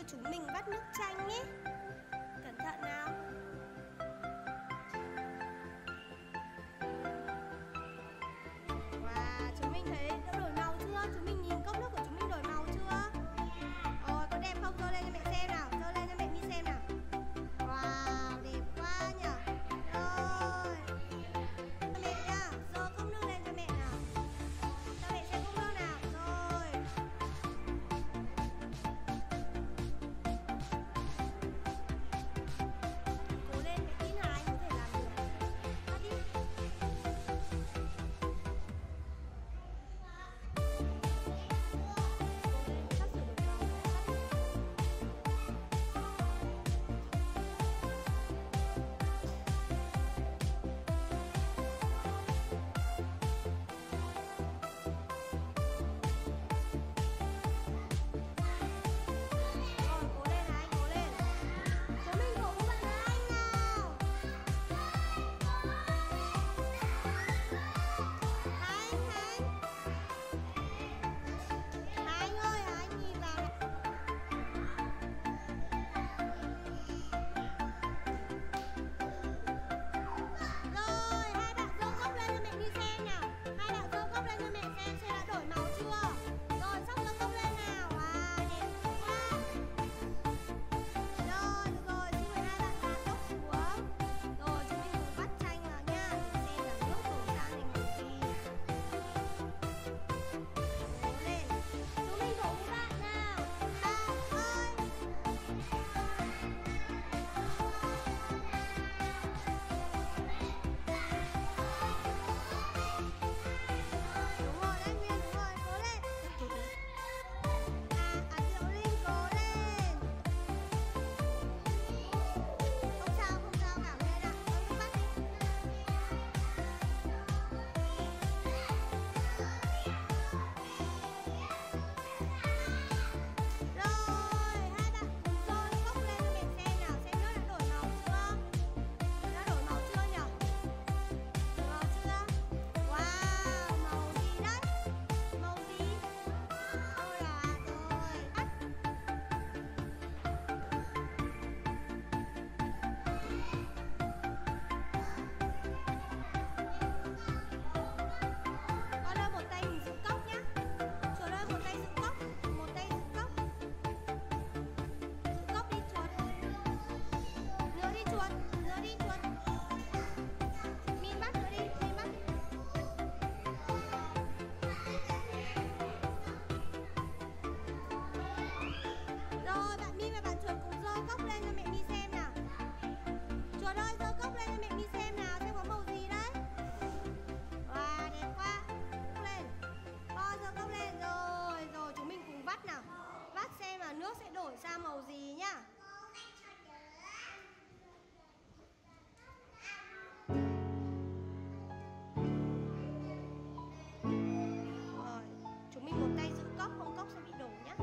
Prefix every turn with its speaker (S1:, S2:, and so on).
S1: như chúng mình vắt nước chanh ấy. Cẩn thận nào. Wow, chúng mình thấy đã đổi màu chưa? Chúng mình nhìn cốc nước của chúng mình đổi màu chưa? Ồ, có đẹp không? Giơ lên cho mẹ xem nào. Giơ lên cho mẹ My xem nào. Wow, đẹp quá nhỉ. Rồi. Mẹ nhá, giơ cốc nước lên cho mẹ nào. Cho mẹ xem cốc nước nào. Rồi. Cố lên, mẹ tin là anh có thể làm được. Bắt đi. Sắp sửa đổi màu rồi. Rồi, cố lên này, cố lên. Chúng mình cùng với bạn anh nào. Anh ơi, anh nhìn vào này. Rồi, hai bạn giơ cốc lên cho mẹ đi xem nào. Hai bạn giơ cốc lên cho mẹ xem đã đổi màu chưa. Rồi, sóc giơ cốc lên nào. À, đẹp quá. Rồi, được rồi, xin mời hai bạn đặt cốc xuống. Rồi, chúng mình cùng vắt chanh vào nha. Để xem là nước đổi sang thành màu gì. Cố lên. Chúng mình cùng với bạn nào. Bạn ơi. Đúng rồi, anh Nguyên, đúng rồi, cố lên. Diệu Linh, cố lên. Không sao, cảm lên ạ. Con bắt đi. Rồi, hai bạn cùng giơ cốc lên cho mẹ xem nào, xem nước đã đổi màu chưa? Đã đổi màu chưa nhỉ? Đổi màu chưa? Wow, màu gì đấy? Màu gì? Ôi là rồi. Con ơi, một tay mình giữ cốc nhá. Chuột ơi, một tay giữ cốc. Một tay giữ cốc. Giữ cốc đi chuột. Nữa đi chuột. Nữa đi chuột. Min bắt nữa đi. Min bắt. Rồi, bạn Min và bạn chuột cùng giơ cốc lên cho mẹ My xem nào. Chuột ơi, giơ cốc lên cho mẹ My xem nào. Xem có màu gì đấy. Wow, đẹp quá. Cốc lên. Con giơ cốc lên. Rồi, rồi chúng mình cùng vắt nào. Vắt xem là nước sẽ đổi sang màu gì nhá. Rồi, chúng mình một tay giữ cốc, không cốc sẽ bị đổ nhá.